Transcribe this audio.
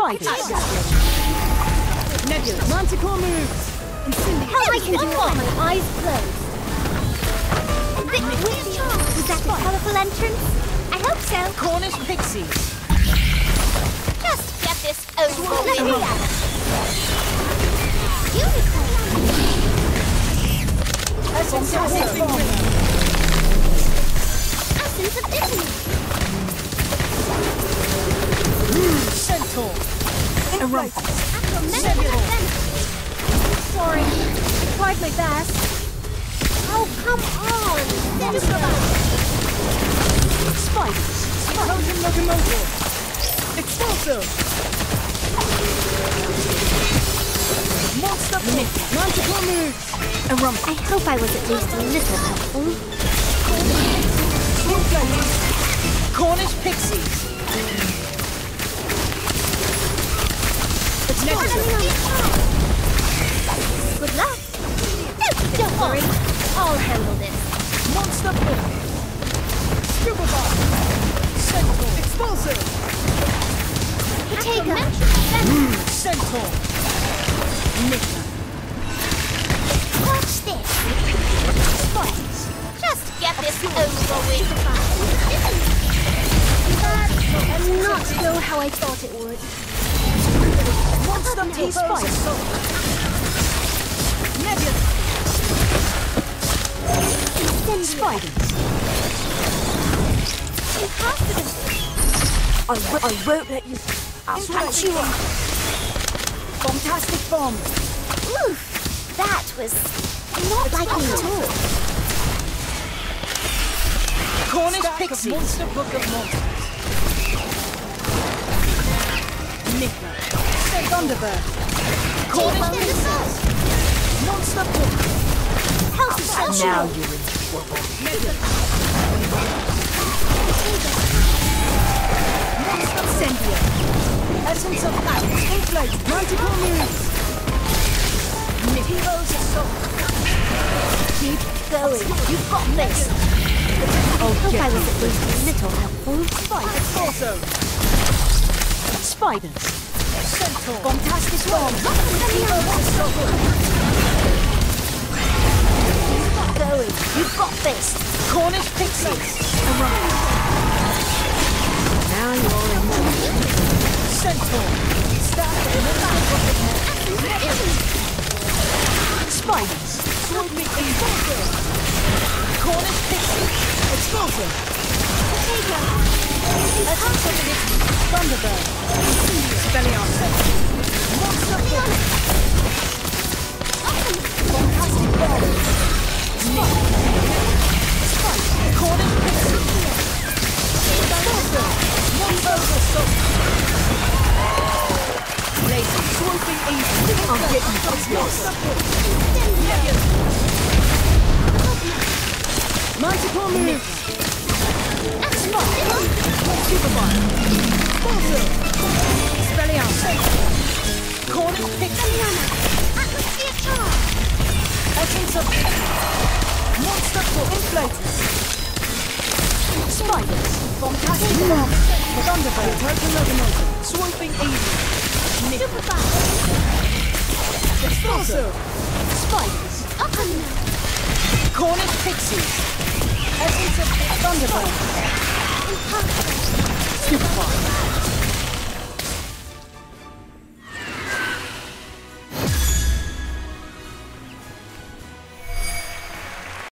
Spiders. Nebula. Manticore moves. How I can do it with my eyes closed. Was that a colourful entrance? I hope so. Cornish pixies. Just get this over with. Unicorn. Essence of Italy. Essence of Italy. Centaur. Sorry, I tried my best. Oh, come on! Spiders. Belgian locomotive. Expulsive. Monster Nick. Manticore moves. I hope I was at least a little helpful. Cornish pixies. It's Good luck. Don't worry, I'll handle this. Monster Book. Scuba Bomb. Centaur. Expulsive. Potato. Centaur. Nick. Watch this. Spiders. Just get this over with. That's not go how I thought it would. Monster T-Spiders. Nebula. Spiders. I won't let you. I'll patch you up. Fantastic bomb. Oof, that was not like me at all. Cornish pixies. Monster Book of Monsters. Nickler. Thunderbird. Cornish pixies. Monster Book. Help us. Now you're in trouble. Monster Sendia. Essence of Atlas. Inflate. Manticore moves. Heroes assault. Keep going. You've got this. Oh, Hope yeah. I was at least a little helpful. Spiders. Also. Spiders. Centaur. Fantastic bomb. Heroes assault. Going. You've got this. Cornish pixies. Now you're in trouble. Centaur. Stand in the back. Spiders. Swooping in. Cornish pixies. Explosive. Essence of Italy. Thunderbird. Spelliarmus. Monster Book. Fantastic bomb. Cornish pixies. Lazy swooping easy. I'm getting this. Manticore moves. Superbomb. Bullseye. Spelliarmus. Cornish pixies. Atmosphere charge. Essence of Monster Book. Inflators. Spiders. Fantastic bomb. Thunderbird. Turtle locomotive. Swooping easy. Nick. Explosive. Spiders. Cornish pixies. Essence of Thunderbird. Superfire.